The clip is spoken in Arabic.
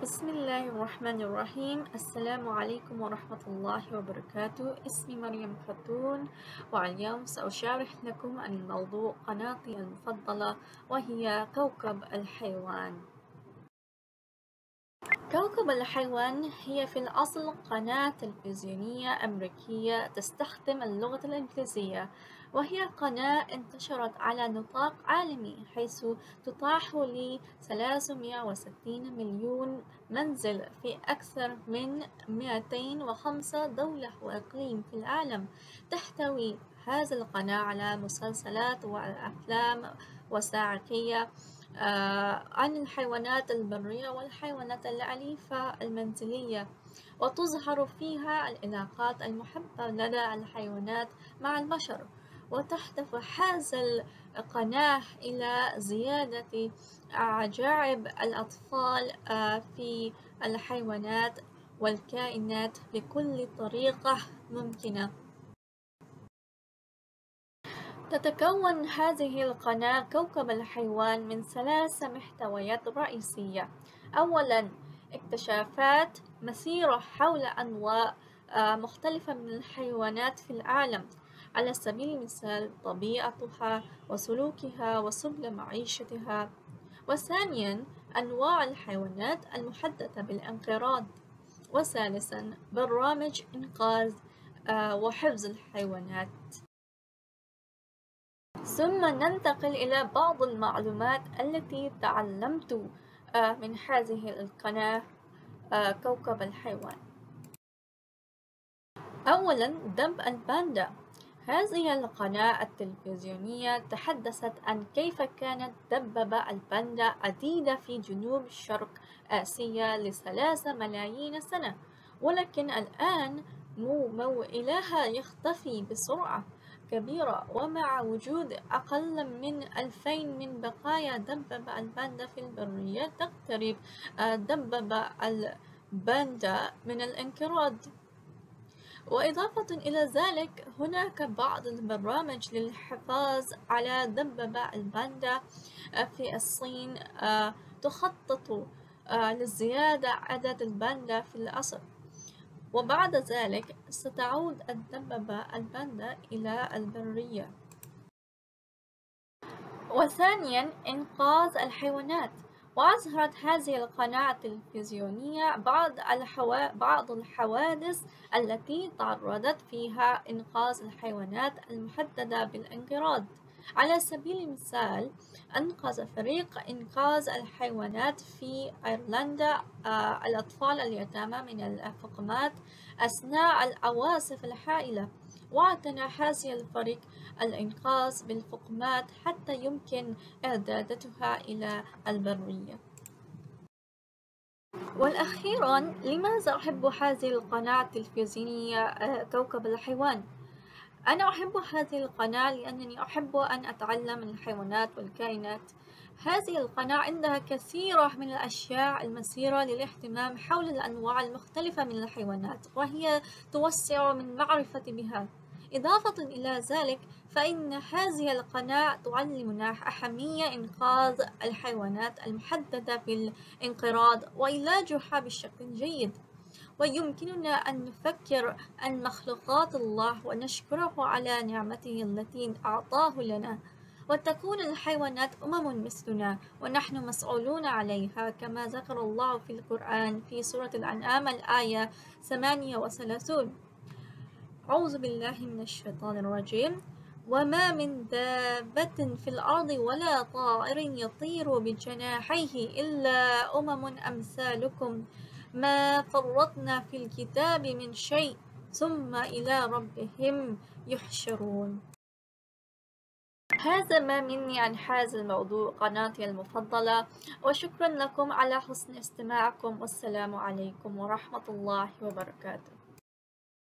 بسم الله الرحمن الرحيم. السلام عليكم ورحمة الله وبركاته. اسمي مريم خاتون، واليوم سأشارح لكم عن موضوع قناتي المفضلة، وهي كوكب الحيوان. كوكب الحيوان هي في الأصل قناة تلفزيونية أمريكية تستخدم اللغة الإنجليزية، وهي قناة انتشرت على نطاق عالمي، حيث تتاح ل 360 مليون منزل في أكثر من 205 دولة وإقليم في العالم. تحتوي هذه القناة على مسلسلات وأفلام وثائقية عن الحيوانات البرية والحيوانات الأليفة المنزلية، وتظهر فيها العلاقات المحبة لدى الحيوانات مع البشر. وتهدف هذه القناة إلى زيادة عجائب الأطفال في الحيوانات والكائنات بكل طريقة ممكنة. تتكون هذه القناة كوكب الحيوان من 3 محتويات رئيسية. أولاً، اكتشافات مسيرة حول أنواع مختلفة من الحيوانات في العالم، على سبيل المثال طبيعتها وسلوكها وسبل معيشتها. وثانياً، أنواع الحيوانات المهددة بالانقراض. وثالثاً، برامج إنقاذ وحفظ الحيوانات. ثم ننتقل إلى بعض المعلومات التي تعلمت من هذه القناة كوكب الحيوان. أولاً، دب الباندا. هذه القناة التلفزيونية تحدثت عن كيف كانت دببة الباندا عديدة في جنوب شرق آسيا ل3 ملايين سنة، ولكن الآن موئلها يختفي بسرعة كبيرة، ومع وجود أقل من 2000 من بقايا دببة الباندا في البرية، تقترب دببة الباندا من الانقراض. وإضافة إلى ذلك، هناك بعض البرامج للحفاظ على دببة الباندا في الصين تخطط لزيادة عدد الباندا في الأصل، وبعد ذلك ستعود الدببة الباندا إلى البرية. وثانياً، إنقاذ الحيوانات. وأظهرت هذه القناة التلفزيونية بعض الحوادث التي تعرضت فيها إنقاذ الحيوانات المهددة بالانقراض. على سبيل المثال، أنقذ فريق إنقاذ الحيوانات في أيرلندا الأطفال اليتامى من الفقمات أثناء العواصف الهائلة، واعتنى هذا الفريق الإنقاذ بالفقمات حتى يمكن إعادتها إلى البرية. والأخيراً، لماذا أحب هذه القناة التلفزيونية كوكب الحيوان؟ أنا أحب هذه القناة لأنني أحب أن أتعلم من الحيوانات والكائنات. هذه القناة عندها كثير من الأشياء المثيرة للاهتمام حول الأنواع المختلفة من الحيوانات، وهي توسع من معرفة بها. إضافة إلى ذلك، فإن هذه القناة تعلمنا أهمية إنقاذ الحيوانات المهددة بالانقراض وعلاجها بشكل جيد. ويمكننا أن نفكر عن مخلوقات الله ونشكره على نعمته التي أعطاه لنا، وتكون الحيوانات مثلنا ونحن مسؤولون عليها، كما ذكر الله في القرآن في سورة الأنعام الآية 38. أعوذ بالله من الشيطان الرجيم. وما من دابة في الأرض ولا طائر يطير بجناحيه إلا أمثالكم ما فرطنا في الكتاب من شيء ثم إلى ربهم يحشرون. هذا ما مني عن هذا الموضوع، قناتي المفضلة، وشكرا لكم على حسن استماعكم، والسلام عليكم ورحمة الله وبركاته.